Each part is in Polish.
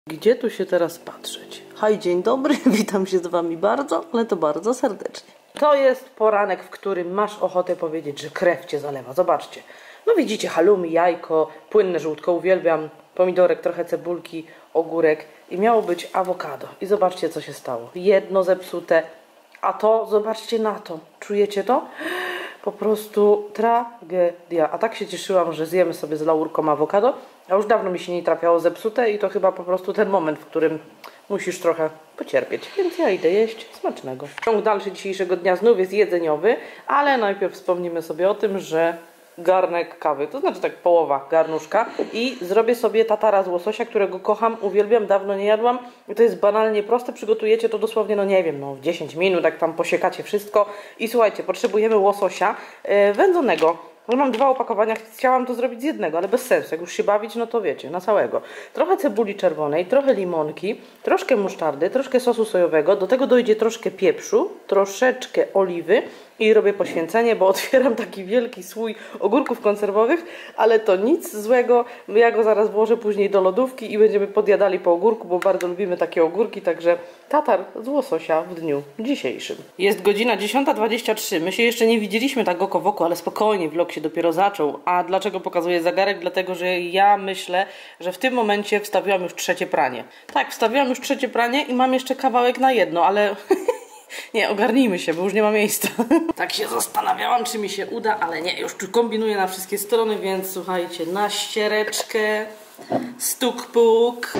Gdzie tu się teraz patrzeć? Hej, dzień dobry, witam się z wami bardzo, ale to bardzo serdecznie. To jest poranek, w którym masz ochotę powiedzieć, że krew cię zalewa. Zobaczcie. No widzicie, halloumi, jajko, płynne żółtko, uwielbiam, pomidorek, trochę cebulki, ogórek i miało być awokado. I zobaczcie, co się stało. Jedno zepsute, a to, zobaczcie na to. Czujecie to? Po prostu tragedia. A tak się cieszyłam, że zjemy sobie z Laurką awokado, a już dawno mi się nie trafiało zepsute i to chyba po prostu ten moment, w którym musisz trochę pocierpieć. Więc ja idę jeść smacznego. Ciąg dalszy dzisiejszego dnia znów jest jedzeniowy, ale najpierw wspomnimy sobie o tym, że garnek kawy, to znaczy tak połowa garnuszka i zrobię sobie tatara z łososia, którego kocham, uwielbiam, dawno nie jadłam i to jest banalnie proste, przygotujecie to dosłownie, no nie wiem, no w 10 minut, jak tam posiekacie wszystko i słuchajcie, potrzebujemy łososia wędzonego. Mam 2 opakowania, chciałam to zrobić z jednego, ale bez sensu, jak już się bawić, no to wiecie, na całego. Trochę cebuli czerwonej, trochę limonki, troszkę musztardy, troszkę sosu sojowego, do tego dojdzie troszkę pieprzu, troszeczkę oliwy i robię poświęcenie, bo otwieram taki wielki słój ogórków konserwowych, ale to nic złego, ja go zaraz włożę później do lodówki i będziemy podjadali po ogórku, bo bardzo lubimy takie ogórki, także tatar z łososia w dniu dzisiejszym. Jest godzina 10:23, my się jeszcze nie widzieliśmy tak oko w oko, ale spokojnie, vlog się dopiero zaczął. A dlaczego pokazuję zegarek? Dlatego, że ja myślę, że w tym momencie wstawiłam już 3. pranie. Tak, wstawiłam już 3. pranie i mam jeszcze kawałek na jedno, ale nie, ogarnijmy się, bo już nie ma miejsca. Tak się zastanawiałam, czy mi się uda, ale nie, już tu kombinuję na wszystkie strony, więc słuchajcie, na ściereczkę, stuk-puk.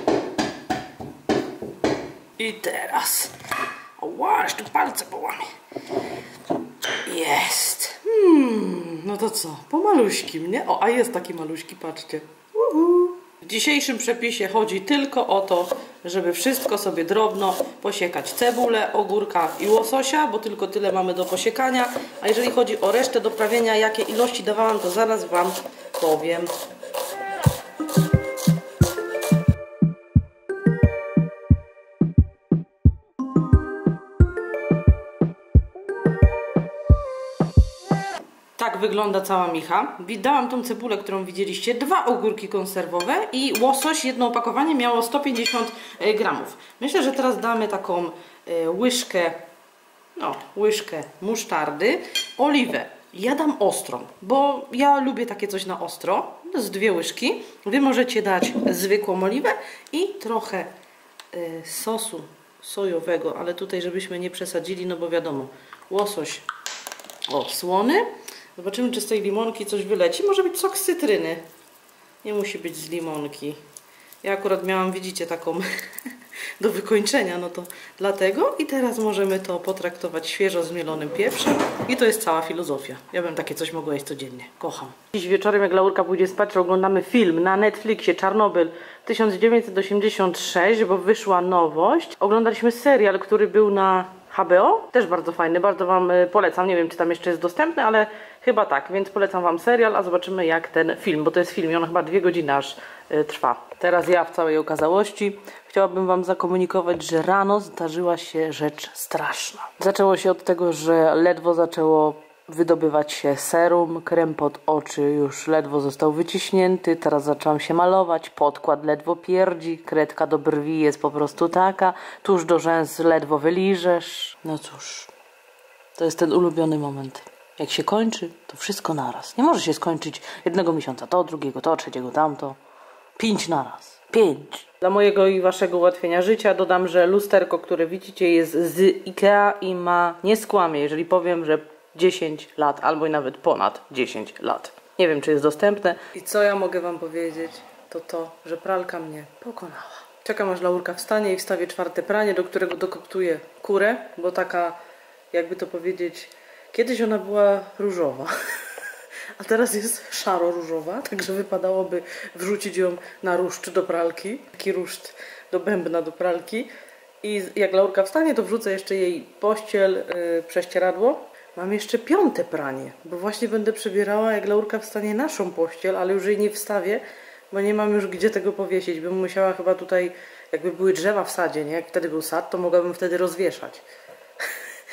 I teraz. O, aż tu palce połamie. Jest. No to co? Po maluśkim, nie? O, a jest taki maluśki, patrzcie. W dzisiejszym przepisie chodzi tylko o to, żeby wszystko sobie drobno posiekać. Cebulę, ogórka i łososia, bo tylko tyle mamy do posiekania. A jeżeli chodzi o resztę doprawienia, jakie ilości dawałam, to zaraz wam powiem. Tak wygląda cała micha. Dałam tą cebulę, którą widzieliście, 2 ogórki konserwowe i łosoś, jedno opakowanie miało 150 gramów. Myślę, że teraz damy taką łyżkę musztardy, oliwę. Ja dam ostrą, bo ja lubię takie coś na ostro. To z 2 łyżki. Wy możecie dać zwykłą oliwę i trochę sosu sojowego, ale tutaj żebyśmy nie przesadzili, no bo wiadomo, łosoś słony. Zobaczymy, czy z tej limonki coś wyleci. Może być sok z cytryny. Nie musi być z limonki. Ja akurat miałam, widzicie, taką do wykończenia, no to dlatego. I teraz możemy to potraktować świeżo zmielonym pieprzem. I to jest cała filozofia. Ja bym takie coś mogła jeść codziennie. Kocham. Dziś wieczorem, jak Laurka pójdzie spać, oglądamy film na Netflixie Czarnobyl 1986, bo wyszła nowość. Oglądaliśmy serial, który był na HBO, też bardzo fajny, bardzo wam polecam, nie wiem, czy tam jeszcze jest dostępny, ale chyba tak, więc polecam wam serial, a zobaczymy jak ten film, bo to jest film i on chyba 2 godziny aż trwa. Teraz ja w całej okazałości chciałabym wam zakomunikować, że rano zdarzyła się rzecz straszna. Zaczęło się od tego, że ledwo zaczęło wydobywać się serum, krem pod oczy już ledwo został wyciśnięty, teraz zaczęłam się malować, podkład ledwo pierdzi, kredka do brwi jest po prostu taka, tuż do rzęs ledwo wyliżesz. No cóż, to jest ten ulubiony moment. Jak się kończy, to wszystko naraz. Nie może się skończyć 1 miesiąca, to, 2, to, 3, tamto. 5 naraz. 5. Dla mojego i waszego ułatwienia życia dodam, że lusterko, które widzicie, jest z IKEA i ma, nie skłamię, jeżeli powiem, że 10 lat, albo i nawet ponad 10 lat. Nie wiem, czy jest dostępne. I co ja mogę wam powiedzieć, to, że pralka mnie pokonała. Czekam, aż Laurka wstanie i wstawię 4. pranie, do którego dokoptuję kurę, bo taka, jakby to powiedzieć, kiedyś ona była różowa, a teraz jest szaro-różowa, także wypadałoby wrzucić ją na ruszt do pralki, taki ruszt do bębna do pralki. I jak Laurka wstanie, to wrzucę jeszcze jej pościel, prześcieradło. Mam jeszcze 5. pranie, bo właśnie będę przebierała, jak Laurka wstanie, naszą pościel, ale już jej nie wstawię, bo nie mam już gdzie tego powiesić. Bym musiała chyba tutaj, jakby były drzewa w sadzie, nie? Jak wtedy był sad, to mogłabym wtedy rozwieszać.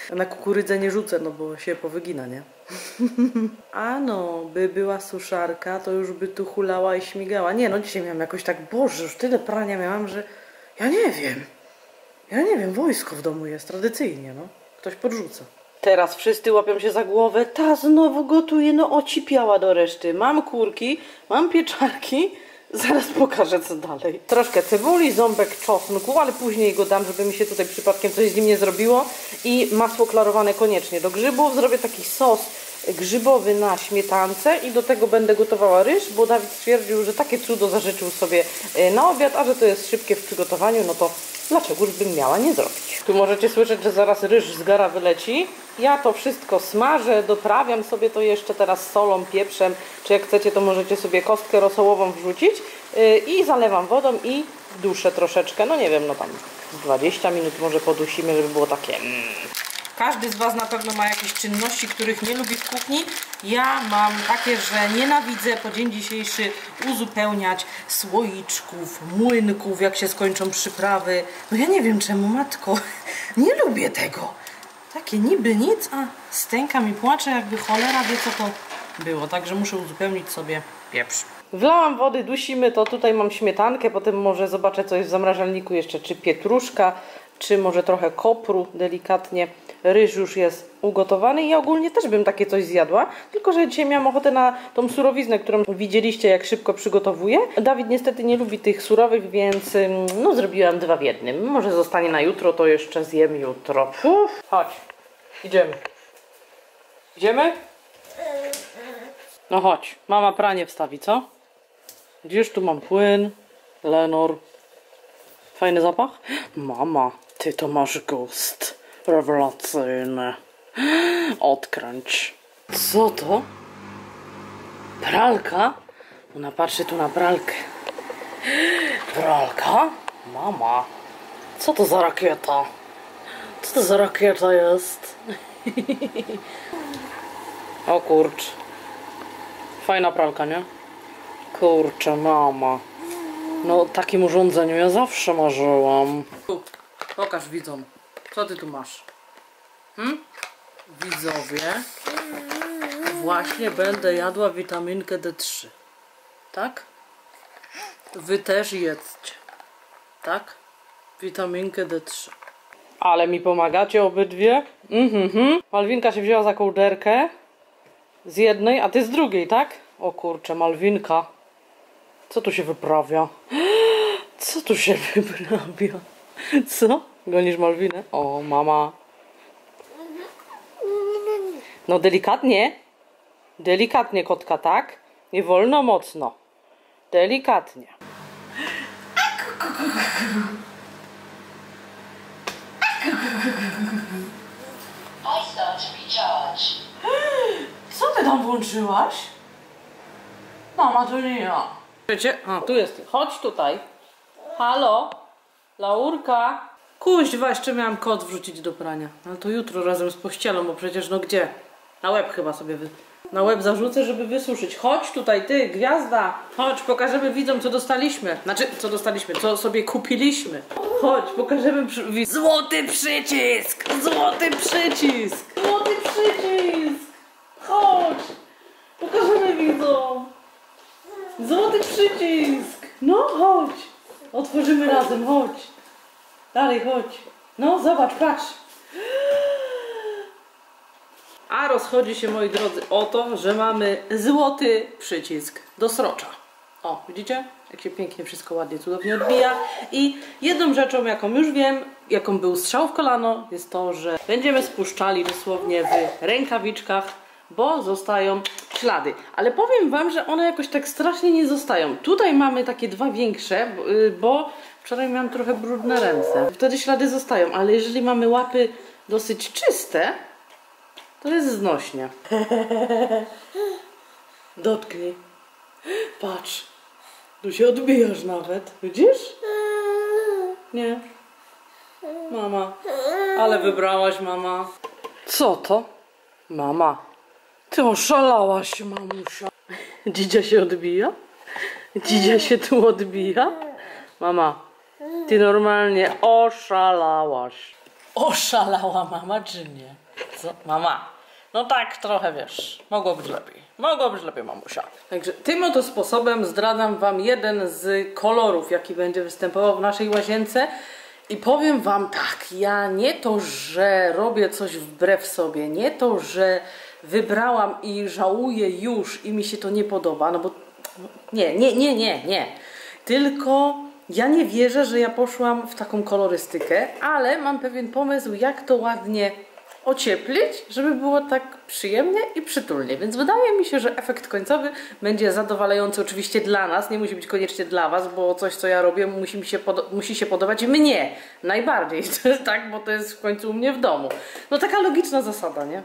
Na kukurydzę nie rzucę, no bo się powygina, nie? A no, by była suszarka, to już by tu hulała i śmigała. Nie no, dzisiaj miałam jakoś tak, Boże, już tyle prania miałam, że ja nie wiem. Ja nie wiem, wojsko w domu jest tradycyjnie, no. Ktoś podrzuca. Teraz wszyscy łapią się za głowę. Ta znowu gotuje, no ocipiała do reszty. Mam kurki, mam pieczarki. Zaraz pokażę, co dalej. Troszkę cebuli, ząbek czosnku, ale później go dam, żeby mi się tutaj przypadkiem coś z nim nie zrobiło. I masło klarowane koniecznie do grzybów. Zrobię taki sos grzybowy na śmietance i do tego będę gotowała ryż, bo Dawid stwierdził, że takie cudo zażyczył sobie na obiad, a że to jest szybkie w przygotowaniu, no to dlaczegoż bym miała nie zrobić. Tu możecie słyszeć, że zaraz ryż z gara wyleci. Ja to wszystko smażę, doprawiam sobie to jeszcze teraz solą, pieprzem, czy jak chcecie, to możecie sobie kostkę rosołową wrzucić i zalewam wodą i duszę troszeczkę, no nie wiem, no tam z 20 minut może podusimy, żeby było takie Każdy z Was na pewno ma jakieś czynności, których nie lubi w kuchni. Ja mam takie, że nienawidzę po dzień dzisiejszy uzupełniać słoiczków, młynków, jak się skończą przyprawy. No ja nie wiem czemu, matko, nie lubię tego. Takie niby nic, a stęka mi płacze, jakby cholera wie co to było. Także muszę uzupełnić sobie pieprz. Wlałam wody, dusimy to. Tutaj mam śmietankę, potem może zobaczę co jest w zamrażalniku jeszcze, czy pietruszka, czy może trochę kopru delikatnie. Ryż już jest ugotowany i ja ogólnie też bym takie coś zjadła, tylko że dzisiaj miałam ochotę na tą surowiznę, którą widzieliście jak szybko przygotowuję. Dawid niestety nie lubi tych surowych, więc no zrobiłam 2 w 1. Może zostanie na jutro, to jeszcze zjem jutro. Chodź, idziemy. Idziemy? No chodź, mama pranie wstawi, co? Gdzież tu mam płyn, Lenor. Fajny zapach? Mama, ty to masz gust. Rewelacyjny. Odkręć. Co to? Pralka? Ona patrzy tu na pralkę. Pralka? Mama. Co to za rakieta? Co to za rakieta jest? O kurcz. Fajna pralka, nie? Kurczę, mama. No o takim urządzeniu ja zawsze marzyłam. Pokaż widzom. Co ty tu masz? Widzowie, właśnie będę jadła witaminkę D3. Tak? Wy też jedzcie. Tak? Witaminkę D3. Ale mi pomagacie obydwie? Malwinka się wzięła za kołderkę. Z jednej, a ty z drugiej, tak? O kurczę, Malwinka. Co tu się wyprawia? Co tu się wyprawia? Co? Gonisz Malwinę? O, mama. No delikatnie. Delikatnie, kotka, tak? Nie wolno mocno. Delikatnie. Co ty tam włączyłaś? Mama, to nie ja. Wiecie? A, tu jest. Chodź tutaj. Halo? Laurka? Kuźwa, jeszcze miałam kot wrzucić do prania. Ale to jutro razem z pościelą, bo przecież no gdzie? Na łeb chyba sobie na łeb zarzucę, żeby wysuszyć. Chodź tutaj, ty, gwiazda. Chodź, pokażemy widzom, co dostaliśmy. Znaczy, co dostaliśmy, co sobie kupiliśmy. Chodź, pokażemy złoty przycisk! Złoty przycisk! Złoty przycisk! Chodź! Pokażemy widzom. Złoty przycisk! No, chodź. Otworzymy razem, chodź. Dalej, chodź. No, zobacz, patrz. A rozchodzi się, moi drodzy, o to, że mamy złoty przycisk do srocza. O, widzicie? Jak się pięknie wszystko ładnie, cudownie odbija. I jedną rzeczą, jaką już wiem, jaką był strzał w kolano, jest to, że będziemy spuszczali dosłownie w rękawiczkach, bo zostają ślady. Ale powiem wam, że one jakoś tak strasznie nie zostają. Tutaj mamy takie 2 większe, bo wczoraj miałam trochę brudne ręce. Wtedy ślady zostają, ale jeżeli mamy łapy dosyć czyste, to jest znośnie. Dotknij. Patrz. Tu się odbijasz nawet. Widzisz? Nie. Mama. Ale wybrałaś, mama. Co to? Mama. Ty oszalałaś, mamusia. Dzidzia się odbija? Dzidzia się tu odbija? Mama. Ty normalnie oszalałaś. Oszalała mama, czy nie? Co? Mama. No tak, trochę wiesz. Mogło być lepiej. Mogło być lepiej, mamusia. Także tym oto sposobem zdradzam wam jeden z kolorów, jaki będzie występował w naszej łazience. I powiem wam tak, ja nie to, że robię coś wbrew sobie, nie to, że wybrałam i żałuję już i mi się to nie podoba, no bo nie. Tylko ja nie wierzę, że ja poszłam w taką kolorystykę, ale mam pewien pomysł, jak to ładnie ocieplić, żeby było tak przyjemnie i przytulnie. Więc wydaje mi się, że efekt końcowy będzie zadowalający oczywiście dla nas, nie musi być koniecznie dla was, bo coś, co ja robię, musi się podobać mnie najbardziej, tak, bo to jest w końcu u mnie w domu. No taka logiczna zasada, nie?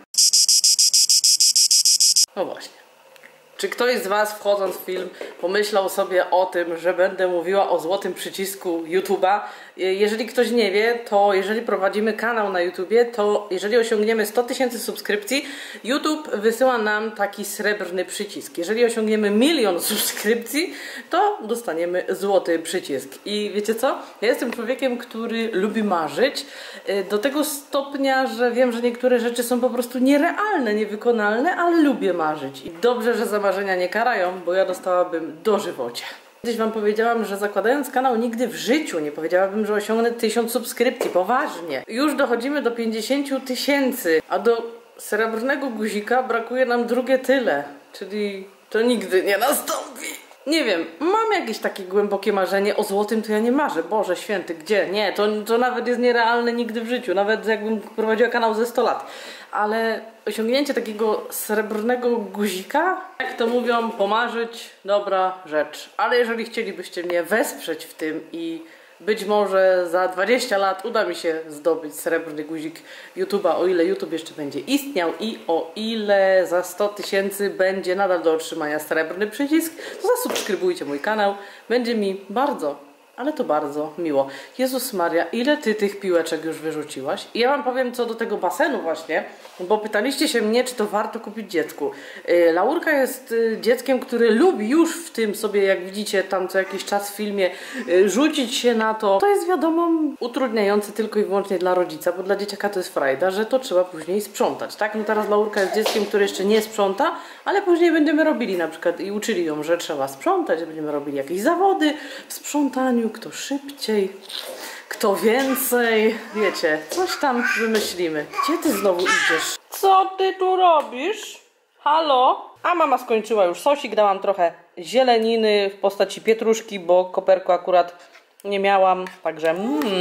No właśnie. Czy ktoś z was, wchodząc w film, pomyślał sobie o tym, że będę mówiła o złotym przycisku YouTube'a? Jeżeli ktoś nie wie, to jeżeli prowadzimy kanał na YouTubie, to jeżeli osiągniemy 100 000 subskrypcji, YouTube wysyła nam taki srebrny przycisk. Jeżeli osiągniemy 1 000 000 subskrypcji, to dostaniemy złoty przycisk. I wiecie co? Ja jestem człowiekiem, który lubi marzyć do tego stopnia, że wiem, że niektóre rzeczy są po prostu nierealne, niewykonalne, ale lubię marzyć. I dobrze, że za marzenia nie karają, bo ja dostałabym dożywocie. Kiedyś wam powiedziałam, że zakładając kanał nigdy w życiu nie powiedziałabym, że osiągnę 1000 subskrypcji. Poważnie. Już dochodzimy do 50 000, a do srebrnego guzika brakuje nam drugie tyle. Czyli to nigdy nie nastąpi. Nie wiem, mam jakieś takie głębokie marzenie. O złotym to ja nie marzę. Boże święty, gdzie? Nie, to nawet jest nierealne nigdy w życiu. Nawet jakbym prowadziła kanał ze 100 lat. Ale osiągnięcie takiego srebrnego guzika, jak to mówią, pomarzyć, dobra rzecz. Ale jeżeli chcielibyście mnie wesprzeć w tym i być może za 20 lat uda mi się zdobyć srebrny guzik YouTube'a, o ile YouTube jeszcze będzie istniał i o ile za 100 000 będzie nadal do otrzymania srebrny przycisk, to zasubskrybujcie mój kanał. Będzie mi bardzo, ale to bardzo miło. Jezus Maria, ile ty tych piłeczek już wyrzuciłaś? I ja wam powiem co do tego basenu właśnie, bo pytaliście się mnie, czy to warto kupić dziecku. Laurka jest dzieckiem, który lubi już w tym sobie, jak widzicie tam co jakiś czas w filmie, rzucić się na to. To jest wiadomo utrudniające tylko i wyłącznie dla rodzica, bo dla dzieciaka to jest frajda, że to trzeba później sprzątać, tak? No teraz Laurka jest dzieckiem, które jeszcze nie sprząta, ale później będziemy robili na przykład i uczyli ją, że trzeba sprzątać, będziemy robili jakieś zawody w sprzątaniu, kto szybciej, kto więcej, wiecie, coś tam wymyślimy. Gdzie ty znowu idziesz? Co ty tu robisz? Halo? A mama skończyła już sosik, dałam trochę zieleniny w postaci pietruszki, bo koperku akurat nie miałam, także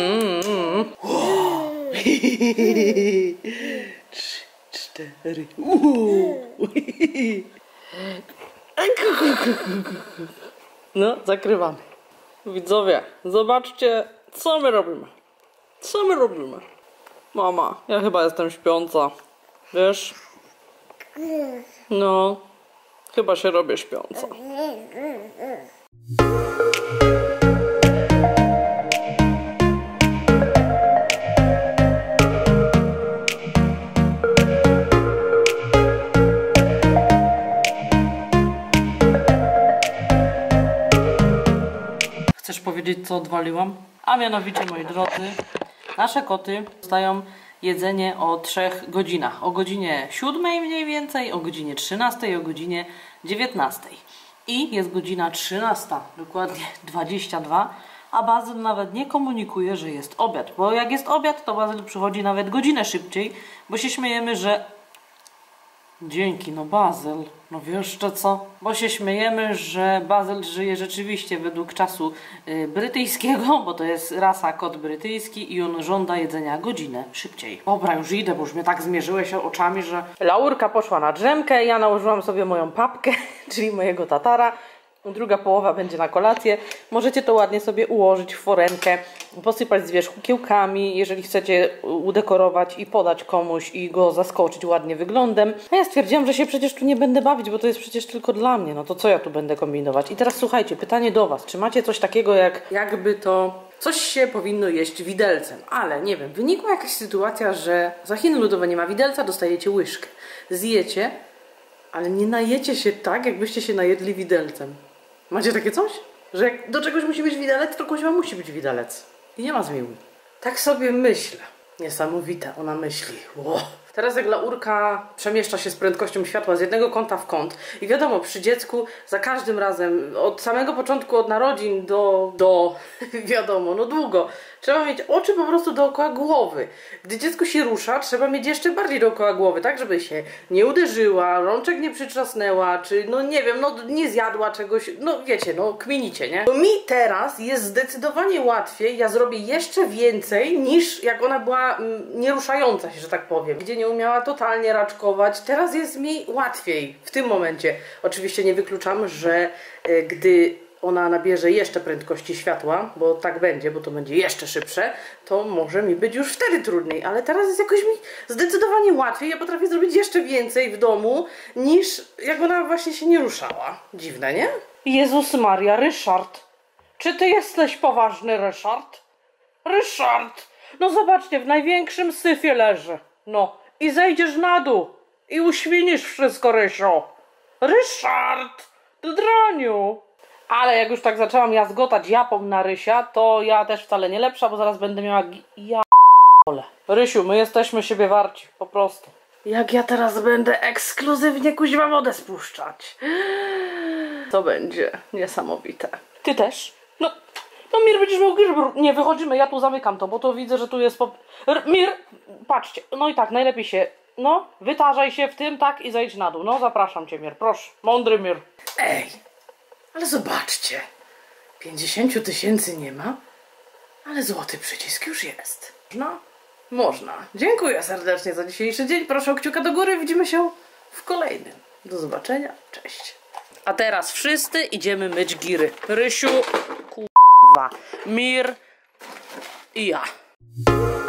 3, 4. No, zakrywamy. Widzowie, zobaczcie, co my robimy. Co my robimy? Mama, ja chyba jestem śpiąca. Wiesz? No, chyba się robię śpiąca. Chcesz powiedzieć, co odwaliłam? A mianowicie, moi drodzy, nasze koty dostają jedzenie o 3 godzinach. O godzinie 7 mniej więcej, o godzinie 13 i o godzinie 19. I jest godzina 13, dokładnie 22, a Bazyl nawet nie komunikuje, że jest obiad. Bo jak jest obiad, to Bazyl przychodzi nawet godzinę szybciej, bo się śmiejemy, że... Dzięki, no Bazyl, no wiesz jeszcze co? Bo się śmiejemy, że Bazyl żyje rzeczywiście według czasu brytyjskiego, bo to jest rasa kot brytyjski i on żąda jedzenia godzinę szybciej. Dobra, już idę, bo już mnie tak zmierzyłeś oczami, że... Laurka poszła na drzemkę, ja nałożyłam sobie moją papkę, czyli mojego tatara. Druga połowa będzie na kolację. Możecie to ładnie sobie ułożyć w forenkę, posypać z wierzchu kiełkami, jeżeli chcecie udekorować i podać komuś i go zaskoczyć ładnie wyglądem. A ja stwierdziłam, że się przecież tu nie będę bawić, bo to jest przecież tylko dla mnie. No to co ja tu będę kombinować? I teraz słuchajcie, pytanie do was. Czy macie coś takiego jakby to... Coś się powinno jeść widelcem, ale nie wiem, wynikła jakaś sytuacja, że za Chiny ludowe nie ma widelca, dostajecie łyżkę. Zjecie, ale nie najecie się tak, jakbyście się najedli widelcem. Macie takie coś? Że jak do czegoś musi być widelec, to kuźwa musi być widelec. I nie ma zmiłuj. Tak sobie myślę. Niesamowita ona myśli. Wow. Teraz jak laurka przemieszcza się z prędkością światła z jednego kąta w kąt i wiadomo, przy dziecku za każdym razem, od samego początku, od narodzin do wiadomo, no długo, trzeba mieć oczy po prostu dookoła głowy. Gdy dziecko się rusza, trzeba mieć jeszcze bardziej dookoła głowy, tak żeby się nie uderzyła, rączek nie przytrzasnęła, czy no nie wiem, no nie zjadła czegoś, no wiecie, no kminicie, nie? To mi teraz jest zdecydowanie łatwiej, ja zrobię jeszcze więcej niż jak ona była nieruszająca się, że tak powiem, gdzie nie umiała totalnie raczkować. Teraz jest mi łatwiej w tym momencie. Oczywiście nie wykluczam, że gdy ona nabierze jeszcze prędkości światła, bo tak będzie, bo to będzie jeszcze szybsze, to może mi być już wtedy trudniej, ale teraz jest jakoś mi zdecydowanie łatwiej. Ja potrafię zrobić jeszcze więcej w domu, niż jak ona właśnie się nie ruszała. Dziwne, nie? Jezus Maria, Ryszard! Czy ty jesteś poważny, Ryszard? Ryszard! No zobaczcie, w największym syfie leży. No, i zejdziesz na dół i uświnisz wszystko, Rysiu. Ryszard! Ty draniu! Ale jak już tak zaczęłam jazgotać japą na Rysia, to ja też wcale nie lepsza, bo zaraz będę miała Rysiu, my jesteśmy siebie warci, po prostu. Jak ja teraz będę ekskluzywnie kuźwa wodę spuszczać. To będzie niesamowite. Ty też? No Mir, będziesz miał grzybr. Nie, wychodzimy, ja tu zamykam to, bo to widzę, że tu jest Mir, patrzcie, no i tak, najlepiej się, no, wytarzaj się w tym, tak, i zejdź na dół. No, zapraszam cię, Mir, proszę, mądry Mir. Ej, ale zobaczcie, 50 000 nie ma, ale złoty przycisk już jest. No, można. Dziękuję serdecznie za dzisiejszy dzień, proszę o kciuka do góry, widzimy się w kolejnym. Do zobaczenia, cześć. A teraz wszyscy idziemy myć giry. Rysiu, Mir i ja.